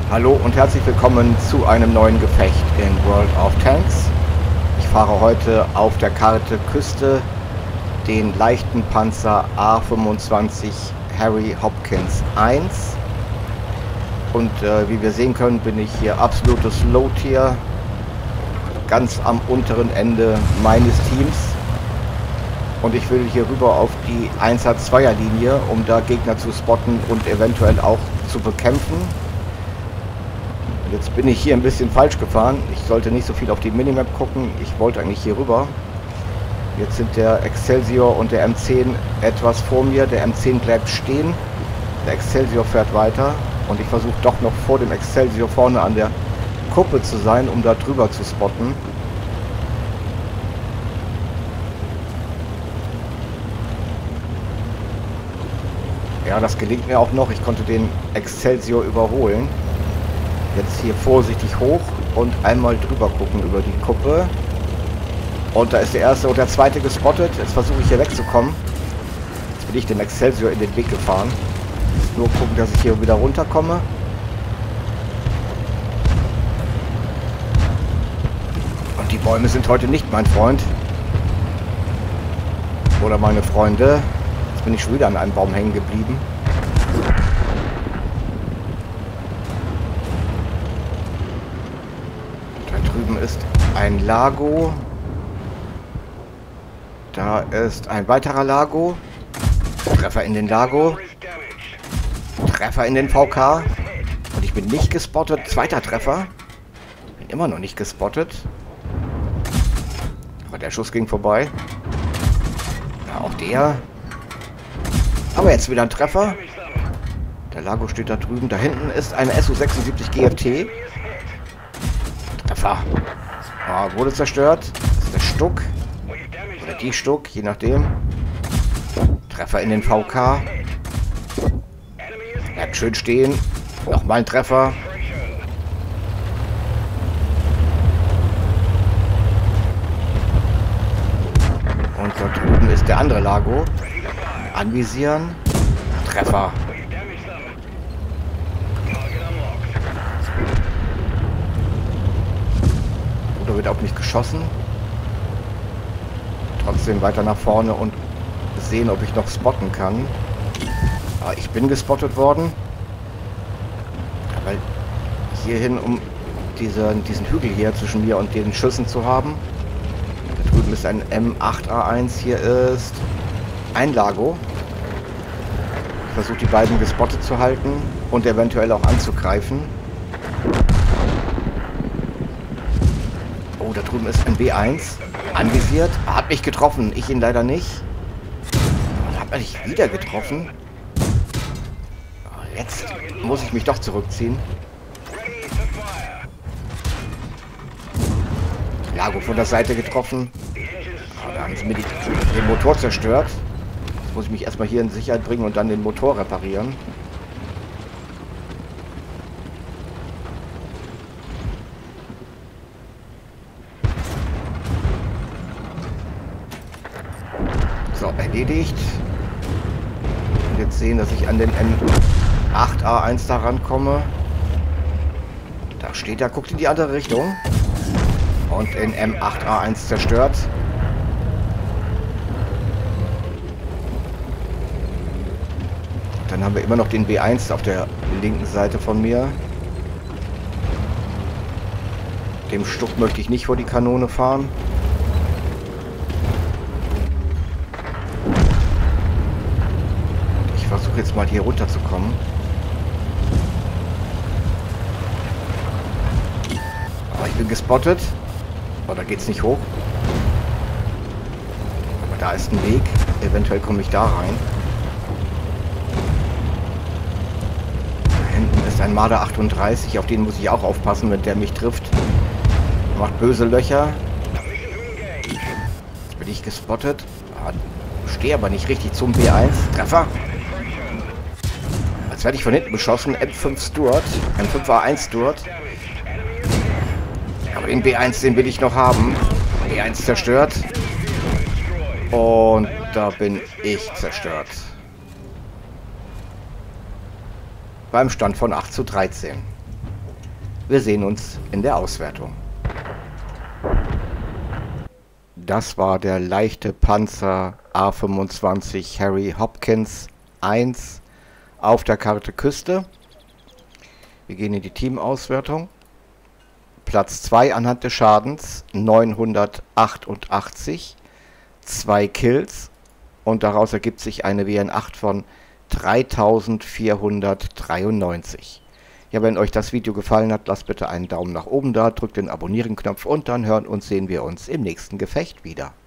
Hallo und herzlich willkommen zu einem neuen Gefecht in World of Tanks. Ich fahre heute auf der Karte Küste den leichten Panzer A25 Harry Hopkins 1. Und wie wir sehen können, bin ich hier absolutes Low-Tier, ganz am unteren Ende meines Teams. Und ich will hier rüber auf die 1er-2er Linie, um da Gegner zu spotten und eventuell auch zu bekämpfen. Jetzt bin ich hier ein bisschen falsch gefahren. Ich sollte nicht so viel auf die Minimap gucken. Ich wollte eigentlich hier rüber. Jetzt sind der Excelsior und der M10 etwas vor mir. Der M10 bleibt stehen. Der Excelsior fährt weiter. Und ich versuche doch noch vor dem Excelsior vorne an der Kuppe zu sein, um da drüber zu spotten. Ja, das gelingt mir auch noch. Ich konnte den Excelsior überholen. Jetzt hier vorsichtig hoch und einmal drüber gucken über die Kuppe. Und da ist der erste und der zweite gespottet. Jetzt versuche ich hier wegzukommen. Jetzt bin ich dem Excelsior in den Weg gefahren. Jetzt nur gucken, dass ich hier wieder runterkomme. Und die Bäume sind heute nicht mein Freund. Oder meine Freunde. Jetzt bin ich schon wieder an einem Baum hängen geblieben. Ist ein Lago. Da ist ein weiterer Lago. Treffer in den Lago. Treffer in den VK. Und ich bin nicht gespottet. Zweiter Treffer. Bin immer noch nicht gespottet. Aber der Schuss ging vorbei. Ja, auch der. Aber jetzt wieder ein Treffer. Der Lago steht da drüben. Da hinten ist eine SU-76 GFT. Treffer. Ah, wurde zerstört. Das ist der Stuck. Oder die Stuck, je nachdem. Treffer in den VK. Bleibt schön stehen. Nochmal ein Treffer. Und da drüben ist der andere Lago. Anvisieren. Treffer. Wird auf mich geschossen. Trotzdem weiter nach vorne und sehen, ob ich noch spotten kann. Aber ich bin gespottet worden. Aber hierhin, um diesen Hügel hier zwischen mir und den Schüssen zu haben. Da drüben ist ein M8A1. Hier ist ein Lago. Ich versuche die beiden gespottet zu halten und eventuell auch anzugreifen. Oh, da drüben ist ein B1. Anvisiert. Hat mich getroffen. Ich ihn leider nicht. Hat mich wieder getroffen. Jetzt muss ich mich doch zurückziehen. Lago von der Seite getroffen. Da haben sie mir den Motor zerstört. Jetzt muss ich mich erstmal hier in Sicherheit bringen und dann den Motor reparieren. So, erledigt. Und jetzt sehen, dass ich an den M8A1 da rankomme. Da steht er, guckt in die andere Richtung. Und den M8A1 zerstört. Dann haben wir immer noch den B1 auf der linken Seite von mir. Dem Stuck möchte ich nicht vor die Kanone fahren. Ich versuche jetzt mal hier runterzukommen. Aber ich bin gespottet. Oh, da geht es nicht hoch. Aber da ist ein Weg. Eventuell komme ich da rein. Da hinten ist ein Marder 38. Auf den muss ich auch aufpassen, wenn der mich trifft. Macht böse Löcher. Jetzt bin ich gespottet. Stehe aber nicht richtig zum B1. Treffer. Jetzt werde ich von hinten beschossen. M5 Stuart. M5A1 Stuart. Aber den B1, den will ich noch haben. B1 zerstört. Und da bin ich zerstört. Beim Stand von 8:13. Wir sehen uns in der Auswertung. Das war der leichte Panzer A25 Harry Hopkins 1 auf der Karte Küste. Wir gehen in die Teamauswertung. Platz 2 anhand des Schadens 988, 2 Kills und daraus ergibt sich eine WN8 von 3493. Ja, wenn euch das Video gefallen hat, lasst bitte einen Daumen nach oben da, drückt den Abonnieren-Knopf und dann hören und sehen wir uns im nächsten Gefecht wieder.